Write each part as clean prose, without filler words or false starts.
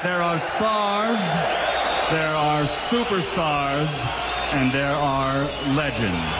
There are stars, there are superstars, and there are legends.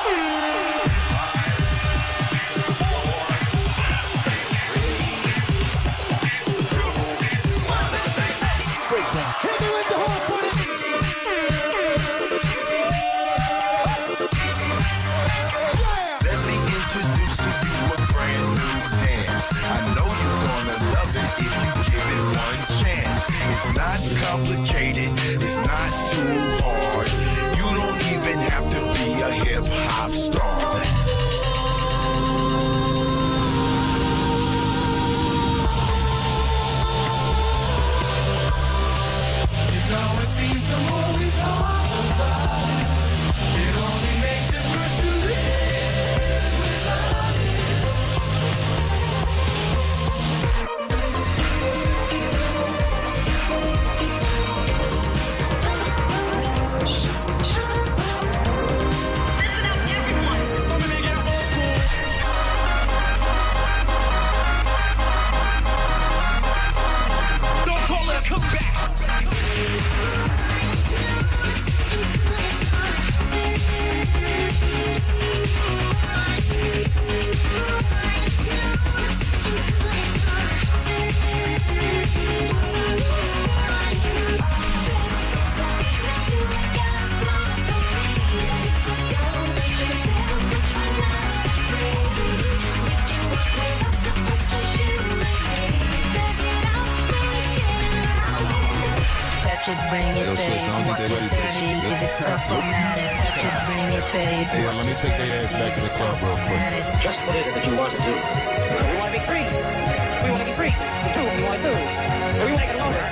It's not complicated, it's not too hard. You don't even have to be a hip-hop star. You know, it seems the more we talk about it, it only makes it worse to live without it. Yeah, let me take their ass back to the club real quick. Just what is it that you want to do? We want to be free. We want to be free. Do what we want to do. We want to get over.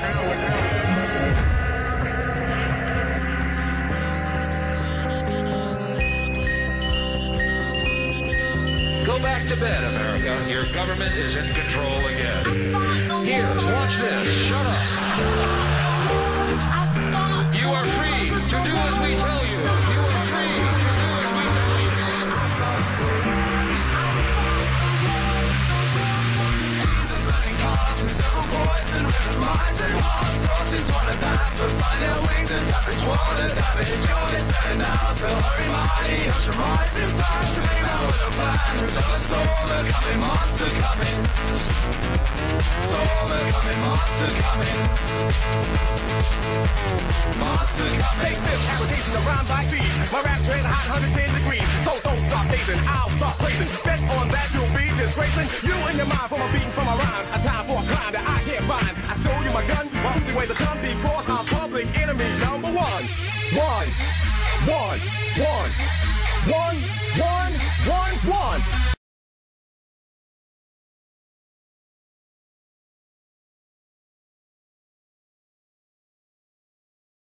Go back to bed, America. Your government is in control again. Here, watch this. Shut up. You are free to do as we tell you. You are free to do as we tell you. Burning cars and several boys and rivers, minds and hearts. Horses wanna dance but find their wings and damage water damage. You're listening now, so hurry mighty. Ocean rising fast, came out with a plan. Tell a storm a coming, monster coming. Storm a coming, monster coming. Monster coming. Take this application of rhymes I feed. My rap train hot 110 degrees. So don't stop hazing, I'll start praising. Bet on that you'll be disgracing. You and your mind from a beating from my rhymes. A time for a climb that I can't find. I show you my gun, multi ways to come because I'm public enemy number one. One.